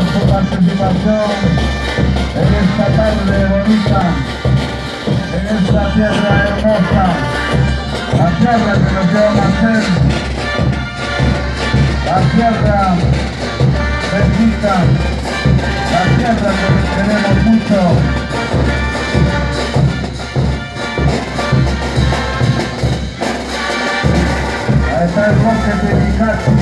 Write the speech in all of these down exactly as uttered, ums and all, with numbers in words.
su participación en esta tarde bonita, en esta tierra hermosa, la tierra que nos lleva a nacer, la tierra bendita, la tierra que queremos mucho. Ahí está el bosque de Nicati.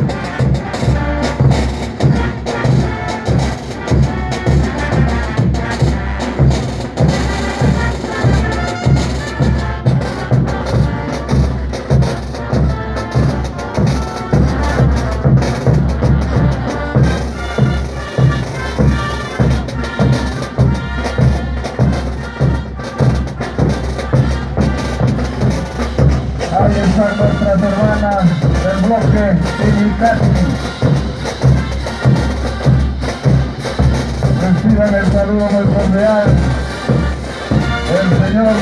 Ahí están nuestras hermanas del bloque Nicati. Reciban el saludo muy cordial del señor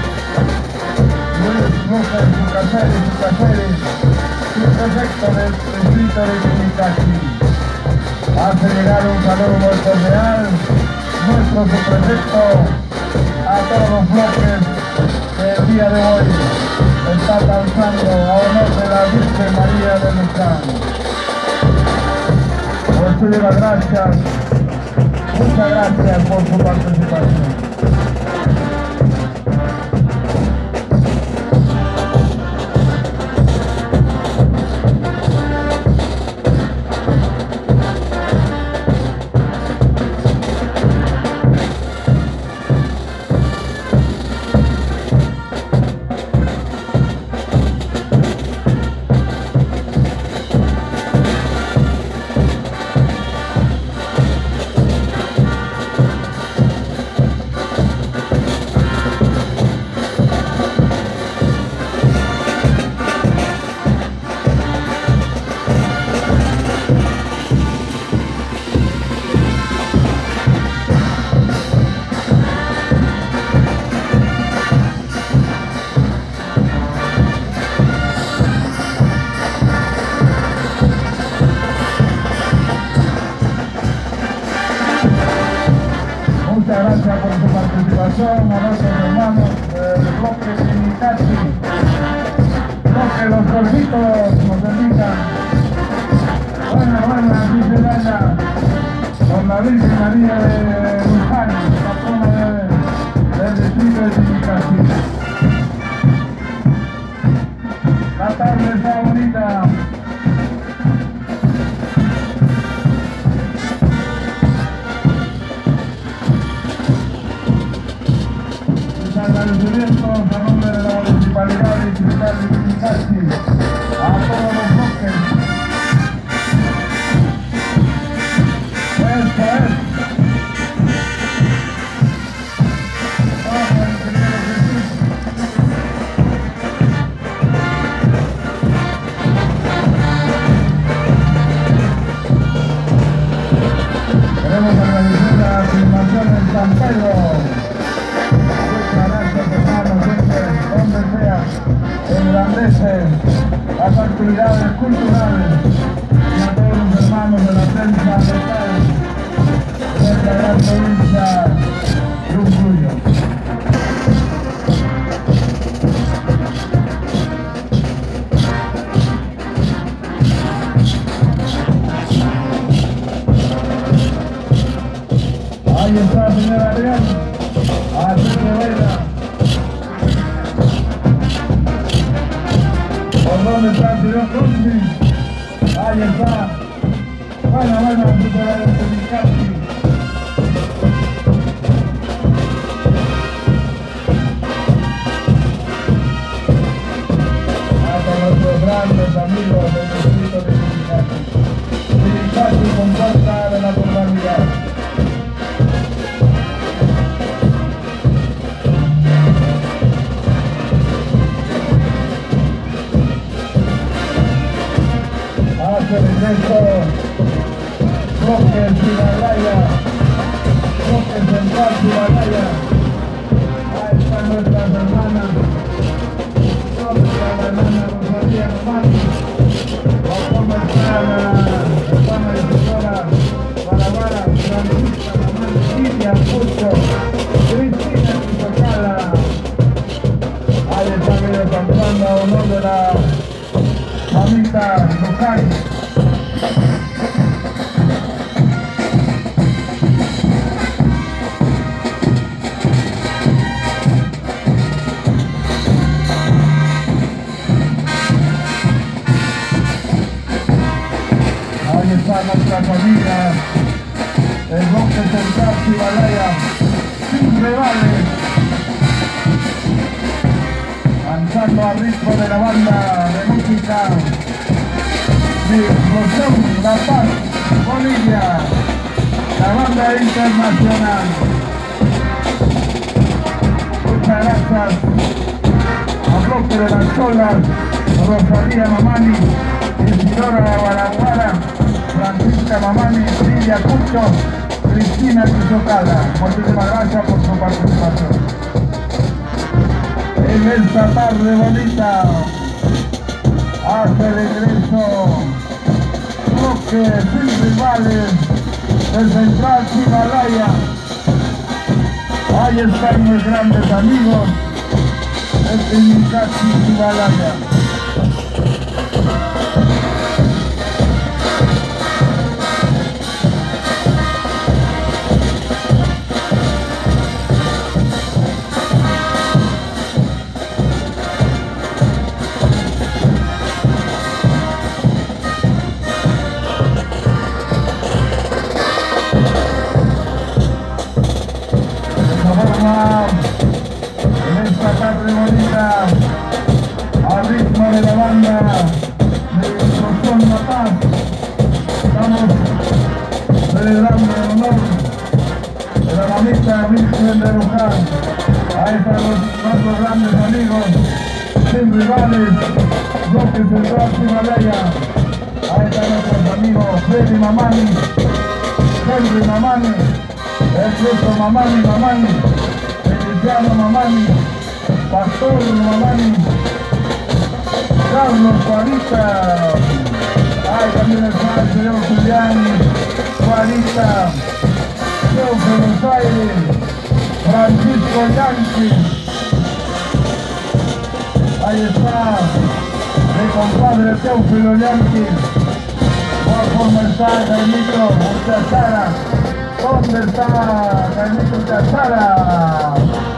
Luis Lucas Sucaseri, Sucaseri, subprefecto del distrito de Nicati. Hace llegar un saludo muy cordial nuestro subprefecto a todos los bloques del día de hoy está danzando a honor de la Virgen María de Luján. Muchísimas gracias, muchas gracias por su participación. Muchas gracias por su participación a nuestros hermanos del bloque Nicati, bloque Los Gorditos, nos bendigan. Buena, buena, dice Laya, con la Virgen María de Luján, patrona de, del distrito de Nicati. La tarde está bonita. Agradecimientos a nombre de la Municipalidad Distrital de Nicati a todos los bloques. Esto es. Vamos, ingeniero Jesús. Queremos agradecer a la filmación en San Pedro. Donde sea, engrandece las actividades culturales y a todos los hermanos de la prensa local de esta gran provincia de Uncuyo. Ahí está, señora Adrián, así que baila. ¿Dónde está el señor Conchi? Ahí está. Bueno, bueno, superar este Nicati. Hasta nuestros grandes amigos del distrito de Nicati. Nicati con falta de la formalidad. Hace el ingreso bloque Himalaya, bloque central Himalaya. Ahí están nuestras hermanas, nuestra hermana Rosalía Román, la hermana hermana y señora Paraguay. a nuestra familia, el bloque central Himalaya, sin rivales, danzando al ritmo de la banda de música de Explosión La Paz, Bolivia, la banda internacional. Muchas gracias a bloque de las Cholas, Rosalía Mamani, Isidora Guaraguara, Francisca Mamani, Lidia Cucho, Cristina Quisocala. Muchísimas gracias por su participación. En esta tarde bonita hace regreso bloque sin rivales del Central Himalaya. Ahí están mis grandes amigos del Timicachi Himalaya. En esta tarde bonita, al ritmo de la banda de Explosión La Paz, estamos celebrando el honor de la mamita Virgen de Luján. Ahí están los nuestros grandes amigos, sin rivales, bloque central Himalaya. Ahí están nuestros amigos Freddy Mamani, Henry Mamani, el Cristo Mamani Mamani, Feliciano Mamani, Pastor Mamani, Carlos Juanita, ahí también está el señor Julián, Juanita, Dios de Buenos Aires, Francisco Yanqui, ahí está mi compadre Teófilo Yanqui, ¿cómo está Jaimito Chazara? ¿Dónde está Jaimito Chazara?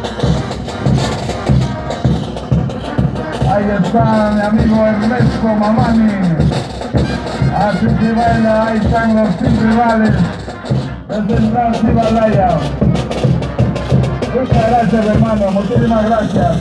Ahí está mi amigo Ernesto Mamani. Así que baila, ahí están los sin rivales del Central Himalaya. Muchas gracias, hermano, muchísimas gracias.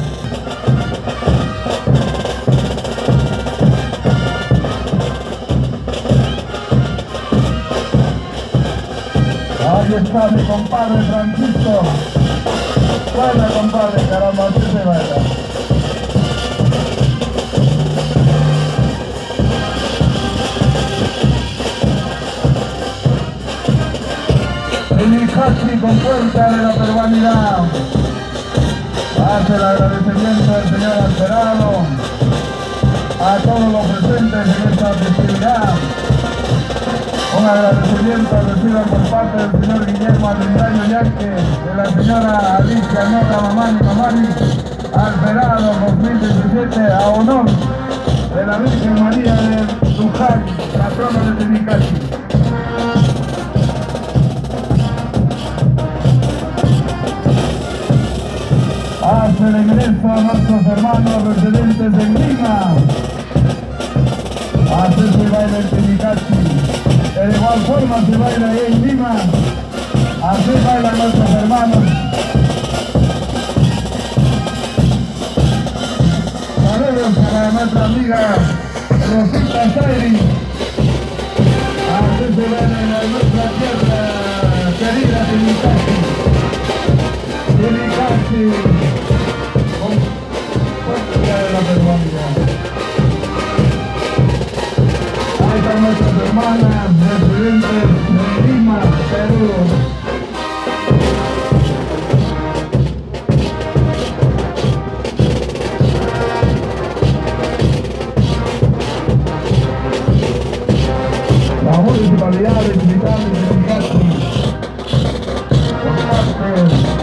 Ahí está mi compadre Francisco. Baila, compadre, caramba, así se baila. Timicachi con fuerza de la peruanidad. Hace el agradecimiento del señor Alterado a todos los presentes en esta festividad. Un agradecimiento recibo por parte del señor Guillermo Alindaño Yaque, de la señora Alicia Nota Mamani Mamani, Alterado dos mil diecisiete, a honor de la Virgen María de Luján, patrona de Timicachi. Hace el ingreso a nuestros hermanos residentes en Lima. Así se baila el Timicachi. De igual forma se baila ahí en Lima. Así bailan nuestros hermanos. Saludos para nuestra amiga Rosita Zairi. Así se baila en nuestra tierra querida Timicachi. Timicachi. De la peruanidad. Ahí están nuestras hermanas residentes de Lima, Perú. La municipalidad de Timicachi, por parte